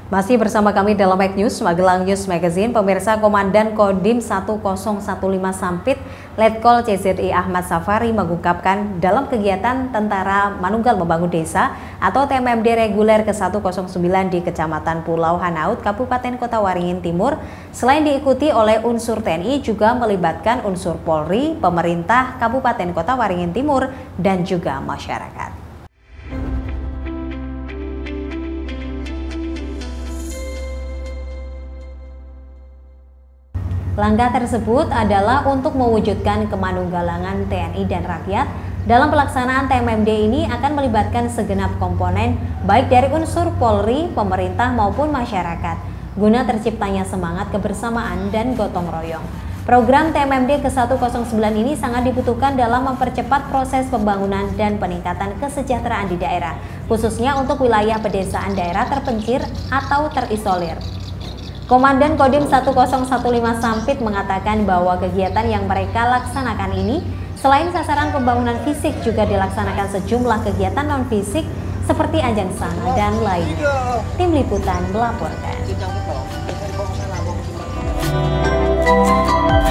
Masih bersama kami dalam Make News, Magelang News Magazine. Pemirsa, Komandan Kodim 1015 Sampit, Letkol CZI Ahmad Safari mengungkapkan dalam kegiatan Tentara Manunggal Membangun Desa atau TMMD reguler ke-109 di Kecamatan Pulau Hanaut, Kabupaten Kota Waringin Timur, selain diikuti oleh unsur TNI juga melibatkan unsur Polri, pemerintah Kabupaten Kota Waringin Timur, dan juga masyarakat. Langkah tersebut adalah untuk mewujudkan kemanunggalangan TNI dan rakyat. Dalam pelaksanaan TMMD ini akan melibatkan segenap komponen, baik dari unsur Polri, pemerintah maupun masyarakat, guna terciptanya semangat kebersamaan dan gotong royong. Program TMMD ke-109 ini sangat dibutuhkan dalam mempercepat proses pembangunan dan peningkatan kesejahteraan di daerah, khususnya untuk wilayah pedesaan daerah terpencil atau terisolir. Komandan Kodim 1015 Sampit mengatakan bahwa kegiatan yang mereka laksanakan ini selain sasaran pembangunan fisik juga dilaksanakan sejumlah kegiatan non-fisik seperti ajang sana dan lainnya. Tim Liputan melaporkan.